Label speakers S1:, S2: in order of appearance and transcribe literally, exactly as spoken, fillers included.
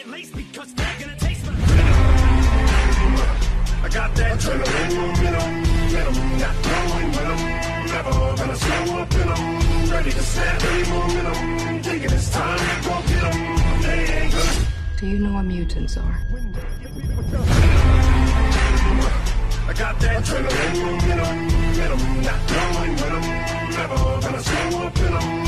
S1: get laced because they're gonna taste my I got that adrenaline momentum, momentum, not knowing when I'm never gonna slow up and I'm ready to snap any momentum, thinking it's time to go get 'em. They ain't gonna.
S2: Do you know what mutants are?
S1: I got that adrenaline momentum, momentum, not knowing when I'm never gonna slow up and I'm